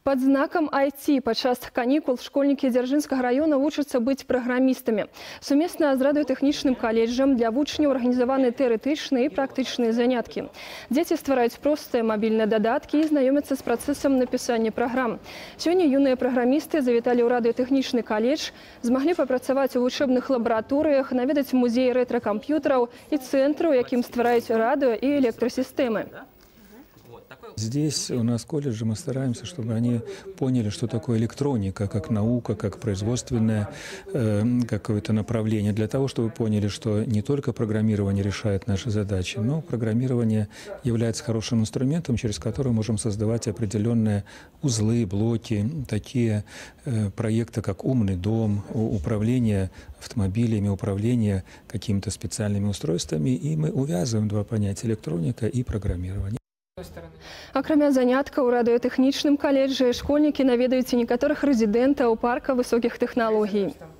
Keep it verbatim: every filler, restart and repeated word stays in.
Под знаком ай ти падчас канікул школьники Дзяржынскага района вучацца быць праграмістамі. Сумесна з радыётэхнічным каледжам для вучняў арганізаваны тэарэтычныя і практычныя заняткі. Дзеці ствараюць простыя мабільныя дадаткі і знаёмяцца з працэсам напісання праграм. Сёння юныя праграмісты завіталі ў радыётэхнічны каледж, змаглі папрацаваць у вучэбных лабараторыях, наведаць музей рэтракамп'ютараў і цэнтры, у якім ствараюць радыё і электрасістэмы. Здесь у нас в колледже мы стараемся, чтобы они поняли, что такое электроника, как наука, как производственное э, какое-то направление, для того, чтобы поняли, что не только программирование решает наши задачи, но программирование является хорошим инструментом, через который можем создавать определенные узлы, блоки, такие э, проекты, как умный дом, управление автомобилями, управление какими-то специальными устройствами, и мы увязываем два понятия – электроника и программирование. Акрамя заняткаў у радыётэхнічным каледжы, школьнікі наведаюць і некаторых рэзідэнтаў парка высокіх тэхналогій.